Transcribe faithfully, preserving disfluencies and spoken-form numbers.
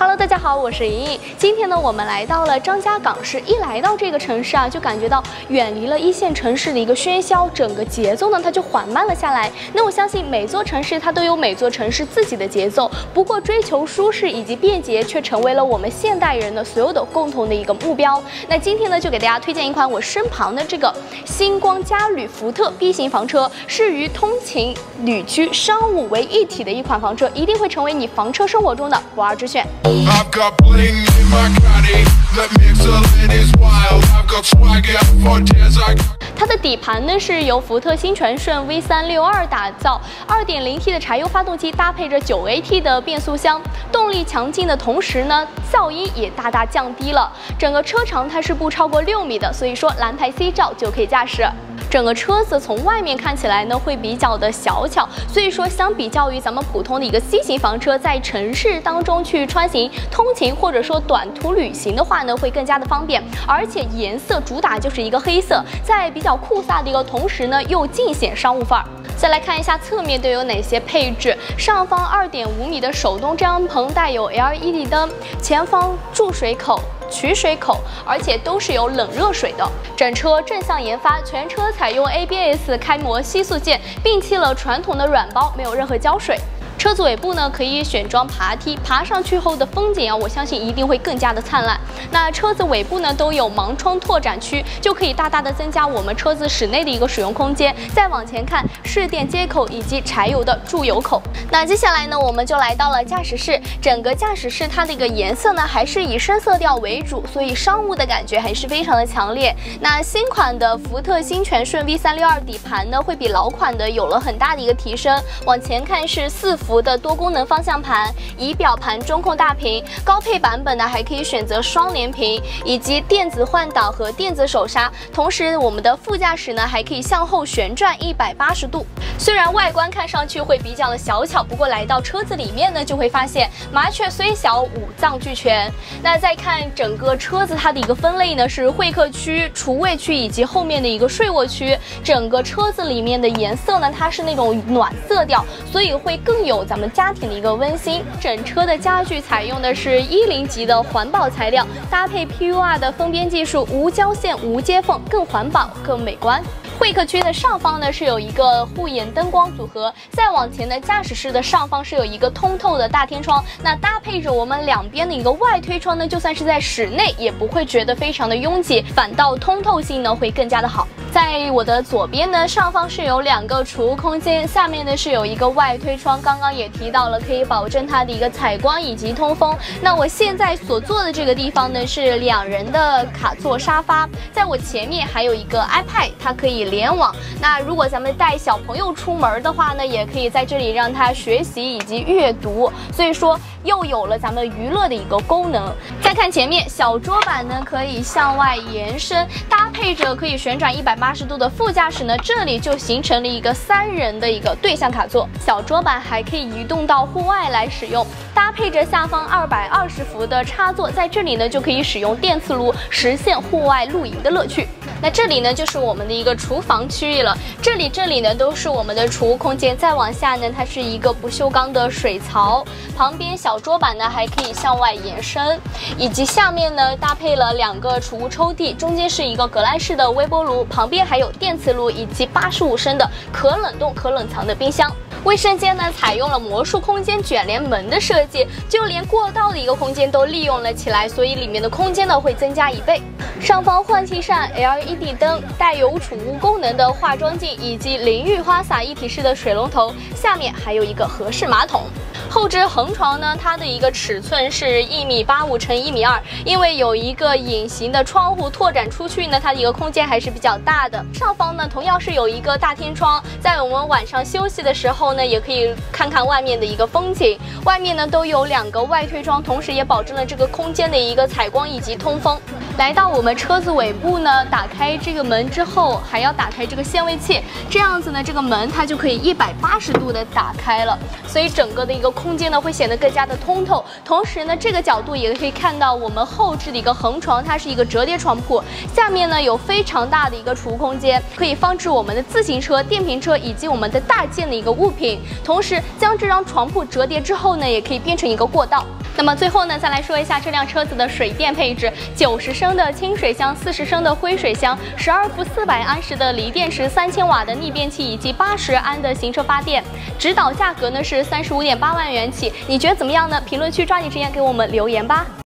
Hello， 大家好，我是莹莹。今天呢，我们来到了张家港市。一来到这个城市啊，就感觉到远离了一线城市的一个喧嚣，整个节奏呢它就缓慢了下来。那我相信每座城市它都有每座城市自己的节奏，不过追求舒适以及便捷却成为了我们现代人的所有的共同的一个目标。那今天呢，就给大家推荐一款我身旁的这个星光嘉旅福特 B 型房车，适于通勤、旅居、商务为一体的一款房车，一定会成为你房车生活中的不二之选。 I've got bling in my caddy, that Michelin is wild. I've got swagger for days. I got 它的底盘呢是由福特新传顺 V 三六二打造， 二点零 T 的柴油发动机搭配着 九 A T 的变速箱，动力强劲的同时呢，噪音也大大降低了。整个车长它是不超过六米的，所以说蓝台 C 罩就可以驾驶。 整个车子从外面看起来呢，会比较的小巧，所以说相比较于咱们普通的一个 C 型房车，在城市当中去穿行、通勤或者说短途旅行的话呢，会更加的方便。而且颜色主打就是一个黑色，在比较酷飒的一个同时呢，又尽显商务范儿。 再来看一下侧面都有哪些配置。上方 二点五米的手动遮阳棚带有 L E D 灯，前方注水口、取水口，而且都是有冷热水的。整车正向研发，全车采用 A B S 开模吸塑件，摒弃了传统的软包，没有任何胶水。 车子尾部呢可以选装爬梯，爬上去后的风景啊，我相信一定会更加的灿烂。那车子尾部呢都有盲窗拓展区，就可以大大的增加我们车子室内的一个使用空间。再往前看，市电接口以及柴油的注油口。那接下来呢，我们就来到了驾驶室。整个驾驶室它的一个颜色呢还是以深色调为主，所以商务的感觉还是非常的强烈。那新款的福特新全顺 V 三六二底盘呢会比老款的有了很大的一个提升。往前看是四幅 的多功能方向盘、仪表盘中控大屏，高配版本呢还可以选择双联屏以及电子换挡和电子手刹。同时，我们的副驾驶呢还可以向后旋转一百八十度。虽然外观看上去会比较的小巧，不过来到车子里面呢，就会发现麻雀虽小，五脏俱全。那再看整个车子它的一个分类呢，是会客区、厨卫区以及后面的一个睡卧区。整个车子里面的颜色呢，它是那种暖色调，所以会更有 咱们家庭的一个温馨。整车的家具采用的是一零级的环保材料，搭配 P U R 的封边技术，无胶线、无接缝，更环保、更美观。 会客区的上方呢是有一个护眼灯光组合，再往前的驾驶室的上方是有一个通透的大天窗，那搭配着我们两边的一个外推窗呢，就算是在室内也不会觉得非常的拥挤，反倒通透性呢会更加的好。在我的左边呢，上方是有两个储物空间，下面呢是有一个外推窗，刚刚也提到了，可以保证它的一个采光以及通风。那我现在所坐的这个地方呢是两人的卡座沙发，在我前面还有一个 iPad， 它可以 联网。那如果咱们带小朋友出门的话呢，也可以在这里让他学习以及阅读，所以说又有了咱们娱乐的一个功能。再看前面，小桌板呢可以向外延伸，搭配着可以旋转一百八十度的副驾驶呢，这里就形成了一个三人的一个对向卡座。小桌板还可以移动到户外来使用，搭配着下方二百二十伏的插座，在这里呢就可以使用电磁炉，实现户外露营的乐趣。 那这里呢，就是我们的一个厨房区域了。这里这里呢，都是我们的储物空间。再往下呢，它是一个不锈钢的水槽，旁边小桌板呢还可以向外延伸，以及下面呢搭配了两个储物抽屉，中间是一个格兰式的微波炉，旁边还有电磁炉以及八十五升的可冷冻可冷藏的冰箱。 卫生间呢，采用了魔术空间卷帘门的设计，就连过道的一个空间都利用了起来，所以里面的空间呢会增加一倍。上方换气扇、L E D 灯，带有储物功能的化妆镜，以及淋浴花洒一体式的水龙头，下面还有一个合适马桶。 后置横床呢，它的一个尺寸是一米八五乘一米二，因为有一个隐形的窗户拓展出去呢，它的一个空间还是比较大的。上方呢，同样是有一个大天窗，在我们晚上休息的时候呢，也可以看看外面的一个风景。外面呢都有两个外推窗，同时也保证了这个空间的一个采光以及通风。来到我们车子尾部呢，打开这个门之后，还要打开这个限位器，这样子呢，这个门它就可以一百八十度的打开了，所以整个的一个空间呢会显得更加的通透。同时呢，这个角度也可以看到我们后置的一个横床，它是一个折叠床铺，下面呢有非常大的一个储物空间，可以放置我们的自行车、电瓶车以及我们的大件的一个物品。同时，将这张床铺折叠之后呢，也可以变成一个过道。那么最后呢，再来说一下这辆车子的水电配置：九十升的清水箱、四十升的灰水箱、十二伏四百安时的锂电池、三千瓦的逆变器以及八十安的行车发电。指导价格呢是三十五点八万元起，你觉得怎么样呢？评论区抓紧时间给我们留言吧。